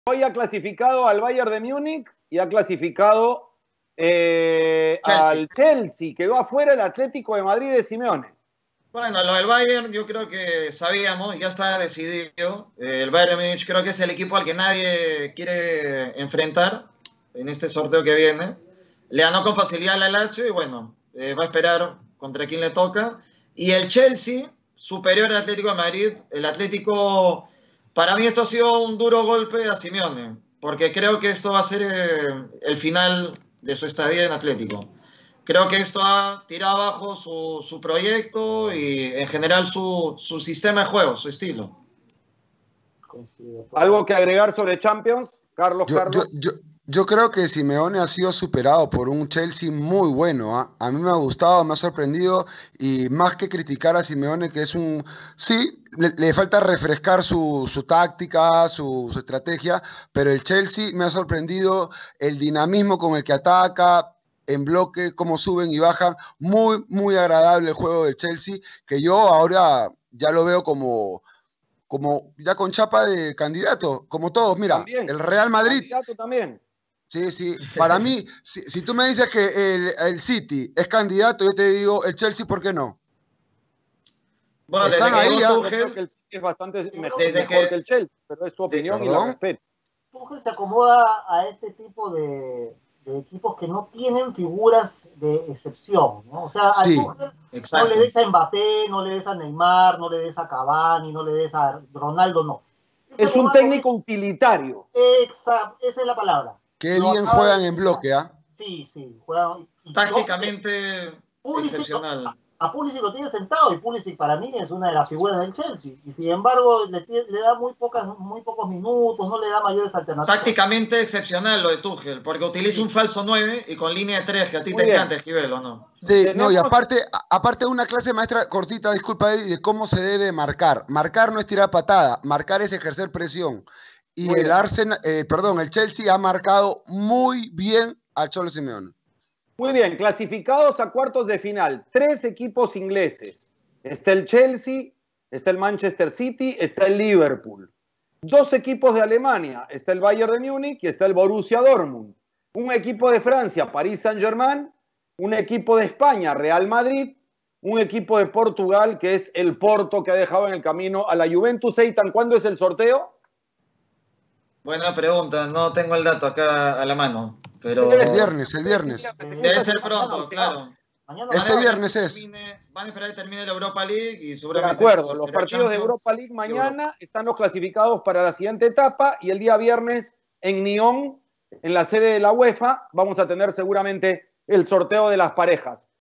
Hoy ha clasificado al Bayern de Múnich y ha clasificado al Chelsea. Quedó afuera el Atlético de Madrid de Simeone. Bueno, lo del Bayern yo creo que sabíamos, ya está decidido. El Bayern de Múnich creo que es el equipo al que nadie quiere enfrentar en este sorteo que viene. Le ganó con facilidad al Lazio y bueno, va a esperar contra quién le toca. Y el Chelsea, superior al Atlético de Madrid, el Atlético, para mí esto ha sido un duro golpe a Simeone, porque creo que esto va a ser el final de su estadía en Atlético. Creo que esto ha tirado abajo su proyecto y en general su sistema de juego, su estilo. ¿Algo que agregar sobre Champions, Carlos? Yo creo que Simeone ha sido superado por un Chelsea muy bueno. A mí me ha gustado, me ha sorprendido y más que criticar a Simeone, que es un... Sí, le falta refrescar su táctica, su estrategia, pero el Chelsea me ha sorprendido el dinamismo con el que ataca, en bloque, cómo suben y bajan. Muy, muy agradable el juego del Chelsea, que yo ahora ya lo veo como ya con chapa de candidato, como todos. Mira, también, el Real Madrid. Candidato también. Sí. Para mí, si tú me dices que el City es candidato, yo te digo, el Chelsea, ¿por qué no? Bueno, están ahí. Yo creo que el City es bastante mejor que el Chelsea, pero es su opinión y la respeto. Tuchel se acomoda a este tipo de equipos que no tienen figuras de excepción, ¿no? O sea, a Tuchel no le ves a Mbappé, no le ves a Neymar, no le ves a Cavani, no le ves a Ronaldo, no. Es un técnico utilitario. Exacto, esa es la palabra. Qué bien juegan en bloque, ¿ah? Sí, juegan. Tácticamente excepcional. A Pulisic lo tiene sentado y Pulisic para mí es una de las figuras del Chelsea. Y sin embargo le da muy pocos minutos, no le da mayores alternativas. Tácticamente excepcional lo de Tuchel, porque utiliza un falso 9 y con línea de 3, que a ti te encanta, Esquivel, ¿o no? Sí, no, y aparte una clase maestra cortita, disculpa, de cómo se debe marcar. Marcar no es tirar patada, marcar es ejercer presión. Y el Chelsea ha marcado muy bien a Cholo Simeone. Muy bien, clasificados a cuartos de final, 3 equipos ingleses. Está el Chelsea, está el Manchester City, está el Liverpool. 2 equipos de Alemania, está el Bayern de Múnich y está el Borussia Dortmund. Un equipo de Francia, Paris Saint-Germain. Un equipo de España, Real Madrid. Un equipo de Portugal, que es el Porto, que ha dejado en el camino a la Juventus. Eitan, ¿cuándo es el sorteo? Buena pregunta, no tengo el dato acá a la mano, pero... El viernes. Debe ser pronto, claro. Este viernes es. Van a esperar que termine la Europa League y seguramente... De acuerdo, los partidos de Europa League mañana están los clasificados para la siguiente etapa y el día viernes en Nyon, en la sede de la UEFA, vamos a tener seguramente el sorteo de las parejas.